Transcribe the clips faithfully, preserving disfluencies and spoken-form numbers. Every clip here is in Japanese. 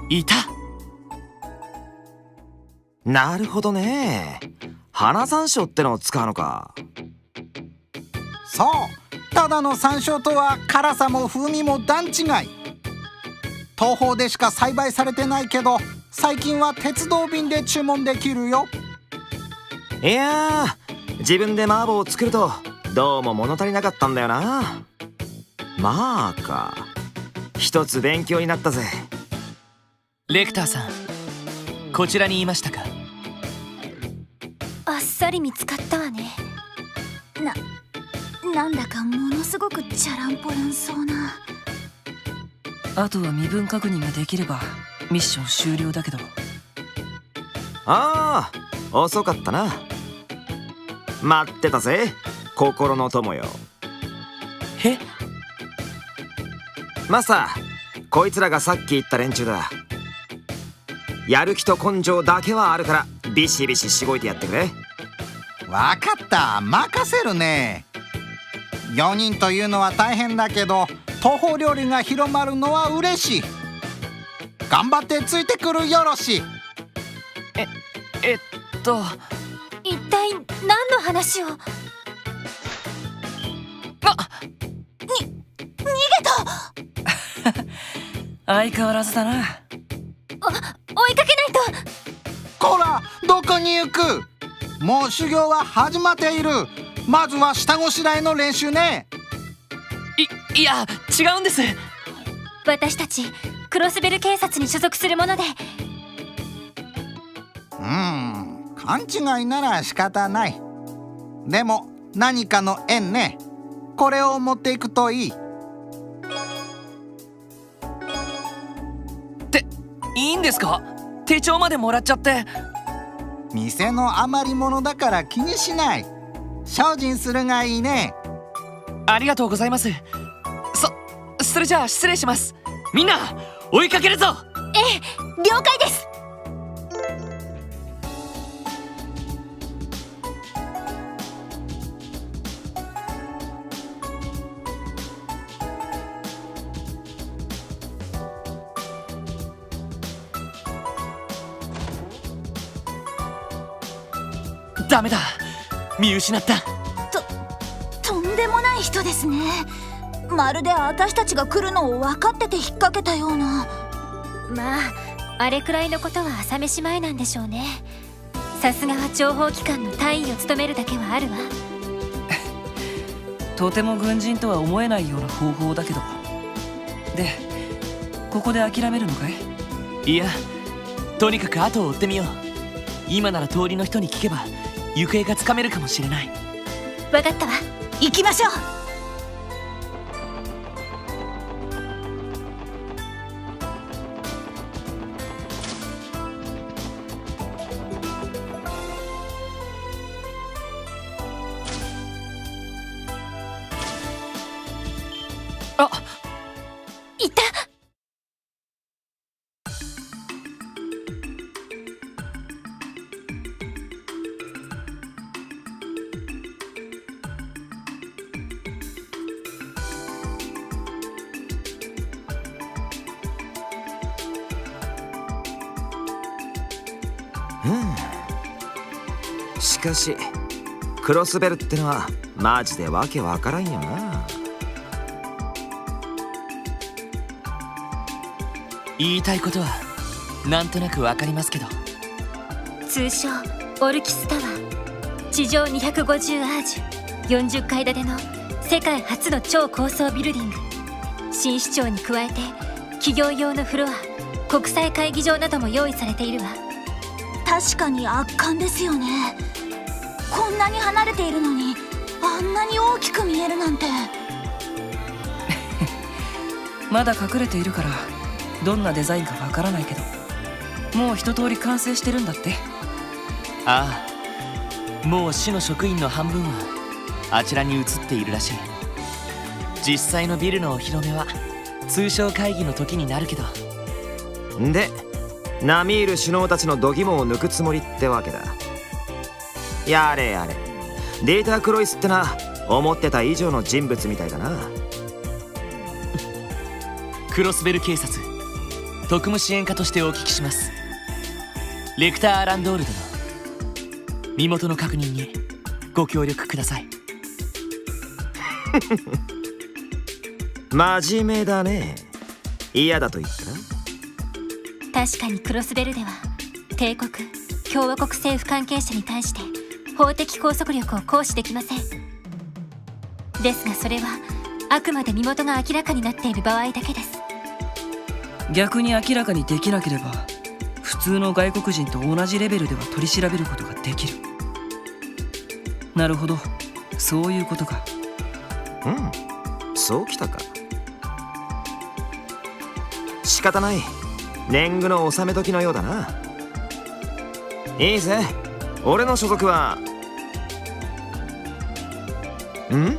いた。 なるほどね。花山椒ってのを使うのか。 そう、ただの山椒とは辛さも風味も段違い。東宝でしか栽培されてないけど、最近は鉄道便で注文できるよ。 いやー、自分で麻婆を作るとどうも物足りなかったんだよな。まあか、一つ勉強になったぜ。 レクターさん、こちらにいましたか。 あっさり見つかったわね。な、なんだかものすごくチャランポランそうな。 あとは身分確認ができればミッション終了だけど。 ああ、遅かったな。待ってたぜ、心の友よ。 え？ マスター、こいつらがさっき言った連中だ。やる気と根性だけはあるからビシビシしごいてやってくれ。 わかった、任せるね。よにんというのは大変だけど、東宝料理が広まるのは嬉しい。頑張ってついてくるよろし。 え、えっと一体何の話を。 あ、 に、逃げた。 相変わらずだな。 お、追いかけないと。 こら、どこに行く。もう修行は始まっている。まずは下ごしらえの練習ね。 い、いや、違うんです。 私たちクロスベル警察に所属するもので。 うーん、勘違いなら仕方ない。でも何かの縁ね。これを持っていくといい。 っていいんですか。手帳までもらっちゃって。 店の余り物だから気にしない。精進するがいいね。 ありがとうございます。そ、それじゃあ失礼します。みんな追いかけるぞ。 ええ、了解です。 ダメだ、見失った。 と、とんでもない人ですね。まるで私たちが来るのを分かってて引っ掛けたような。まあ、あれくらいのことは朝飯前なんでしょうね。さすがは諜報機関の隊員を務めるだけはあるわ。 とても軍人とは思えないような方法だけど。で、ここで諦めるのかい？ いや、とにかく後を追ってみよう。今なら通りの人に聞けば行方がつかめるかもしれない。 分かったわ、行きましょう。 あ、 いた。 しかしクロスベルってのはマジでわけわからんよな。 言いたいことはなんとなくわかりますけど。 通称オルキスタワー、地上にひゃくごじゅうアージュ、よんじゅっかい建ての世界初の超高層ビルディング。新市長に加えて企業用のフロア、国際会議場なども用意されているわ。確かに圧巻ですよね。こんなに離れているのにあんなに大きく見えるなんて。 まだ隠れているからどんなデザインかわからないけど、もう一通り完成してるんだって。 ああ、もう市の職員の半分はあちらに移っているらしい。実際のビルのお披露目は通商会議の時になるけど。 でナミール首脳たちの度肝を抜くつもりってわけだ。やれやれ、データクロイスってな、思ってた以上の人物みたいだな。 クロスベル警察、 特務支援課としてお聞きします。レクター・アランドール殿、身元の確認にご協力ください。 真面目だね。嫌だと言った？ 確かにクロスベルでは帝国共和国政府関係者に対して法的拘束力を行使できません。ですがそれはあくまで身元が明らかになっている場合だけです。 逆に明らかにできなければ普通の外国人と同じレベルでは取り調べることができる。なるほど、そういうことか。 うん、そうきたか。仕方ない、年貢の納め時のようだな。いいぜ、俺の所属は。ん？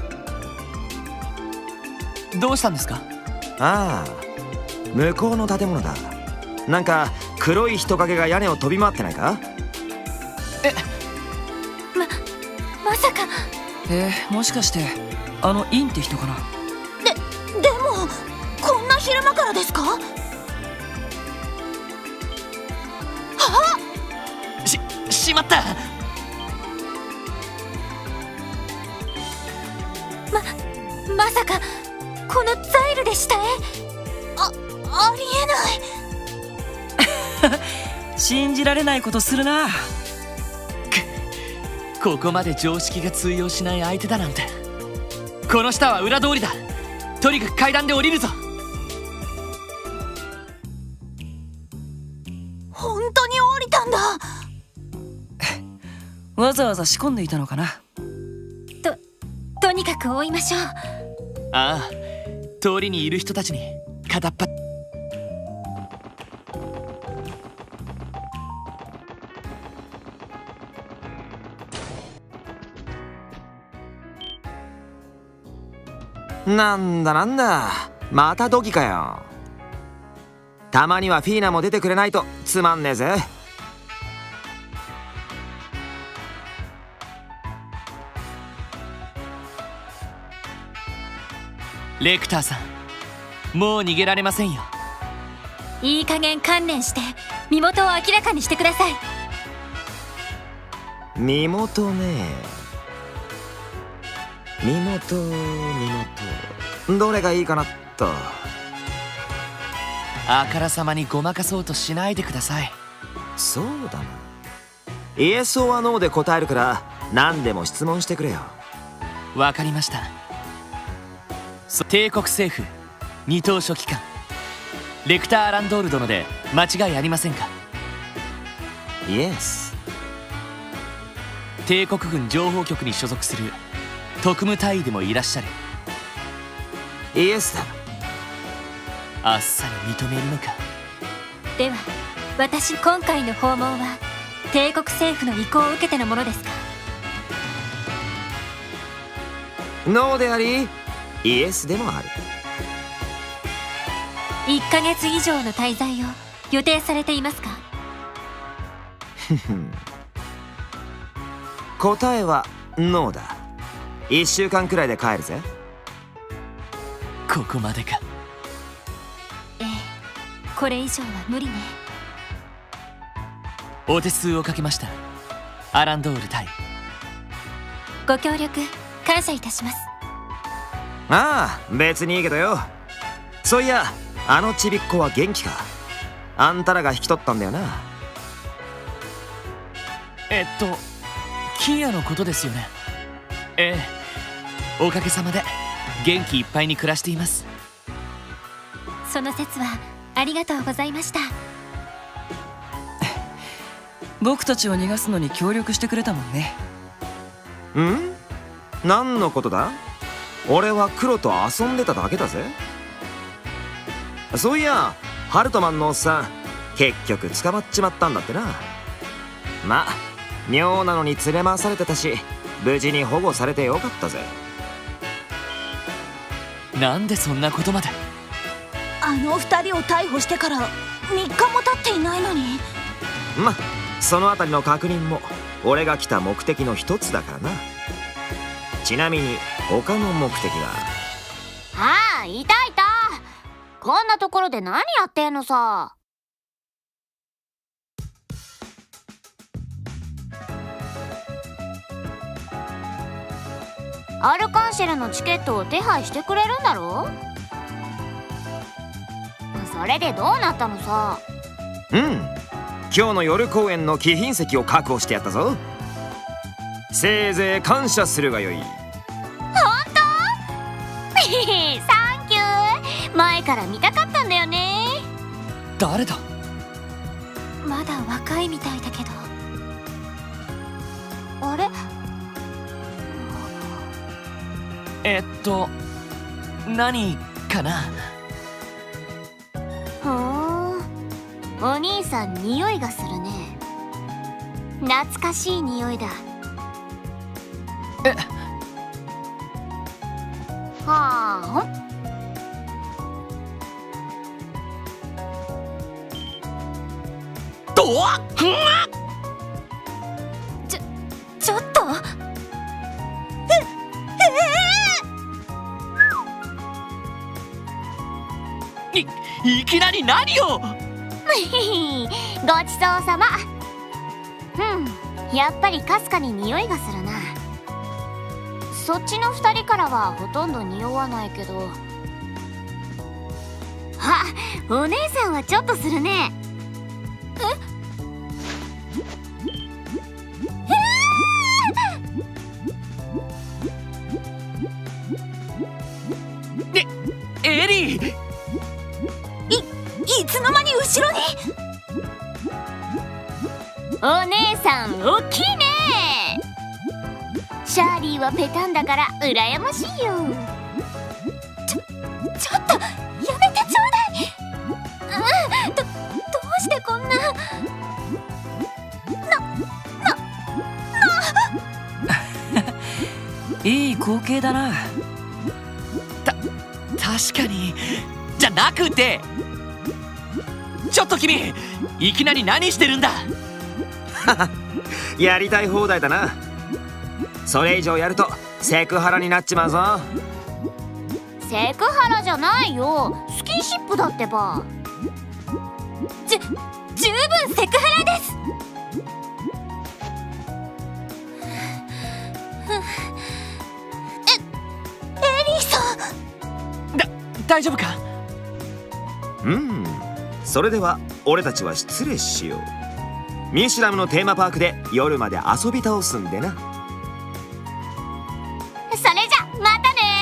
どうしたんですか？ ああ、向こうの建物だ。なんか黒い人影が屋根を飛び回ってないか？ え、 ま、まさか。 えー、もしかしてあのインって人かな。 で、でもこんな昼間からですか？はっ！し、しまった。 ま、まさかこのザイルでしたえ？あ、ありえない。 信じられないことするな。 ここまで常識が通用しない相手だなんて。この下は裏通りだ。とにかく階段で降りるぞ。 本当に降りたんだ。 わざわざ仕込んでいたのかな。 と、とにかく追いましょう。 ああ、通りにいる人たちに片っ端。 なんだなんだ、またドキかよ。たまにはフィーナも出てくれないとつまんねえぜ。 レクターさん、もう逃げられませんよ。 いい加減観念して身元を明らかにしてください。 身元ね。身元身元どれがいいかなっと。 あからさまにごまかそうとしないでください。 そうだな、イエスオアノーで答えるから何でも質問してくれよ。 わかりました。帝国政府二等書記官レクター・アランドール殿で間違いありませんか？ イエス。 帝国軍情報局に所属する特務隊員でもいらっしゃる。 イエスだ。 あっさり認めるのか。 では私今回の訪問は帝国政府の意向を受けてのものですか？ ノーでありイエスでもある。 いっかげつ以上の滞在を予定されていますか？ 答えはノーだ。いっしゅうかんくらいで帰るぜ。 ここまでか。 ええ、これ以上は無理ね。 お手数をかけました、アランドール隊。 ご協力感謝いたします。 ああ、別にいいけどよ。そういや、あのちびっこは元気か？あんたらが引き取ったんだよな。 えっとキーヤのことですよね。ええ、おかげさまで元気いっぱいに暮らしています。 その説はありがとうございました。 僕たちを逃がすのに協力してくれたもんね。 ん？何のことだ？俺は黒と遊んでただけだぜ。そういや、ハルトマンのおっさん結局捕まっちまったんだってな。ま、妙なのに連れ回されてたし、無事に保護されてよかったぜ。 なんでそんなことまで。 あの二人を逮捕してからみっかも経っていないのに。 ま、そのあたりの確認も俺が来た目的の一つだからな。ちなみに他の目的は。 ああ、いたいた。 こんなところで何やってんのさ。アルカンシェルのチケットを手配してくれるんだろ。それでどうなったのさ。 うん、今日の夜公演の貴賓席を確保してやったぞ。せいぜい感謝するがよい。 ほんと？サンキュー。前から見たかったんだよね。 誰だ？ まだ若いみたいだけど。あれ？ えっと何かな。 ふーん、お兄さん匂いがするね。懐かしい匂いだ。 えはあ、ほんどわっちょちょっといいきなり何を。 ごちそうさま。うん、やっぱりかすかに匂いがするな。そっちの二人からはほとんど匂わないけど。あ、お姉さんはちょっとするね。 えエリー、 いつの間に後ろに。 お姉さん大きいね。シャーリーはペタンだから羨ましいよ。 ちょちょっとやめてちょうだい。うん、どどうしてこんな。 いい光景だな。 た確かに。じゃなくて、ちょっと君いきなり何してるんだ。 やりたい放題だな。それ以上やるとセクハラになっちまうぞ。 セクハラじゃないよ、スキンシップだってば。 じゅ十分セクハラです。えエリーさん、 だ大丈夫か。 うん、それでは俺たちは失礼しよう。ミシュラムのテーマパークで夜まで遊び倒すんでな。 それじゃまたね。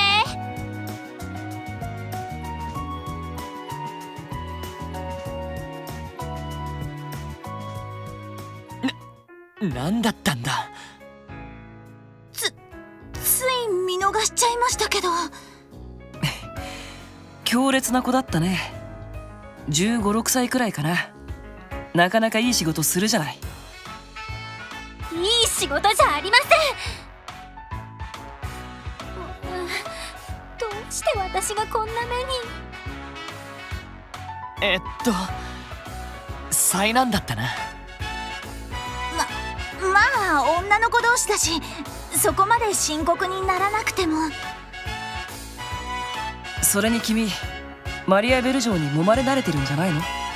何だったんだ。 つい見逃しちゃいましたけど。 強烈な子だったね。じゅうご、ろくさいくらいかな。なかなかいい仕事するじゃない。 いい仕事じゃありません。うん、どうして私がこんな目に。 えっと災難だったな。 ままあ女の子同士だし、そこまで深刻にならなくても。 それに君、マリア・ベル嬢に揉まれ慣れてるんじゃないの？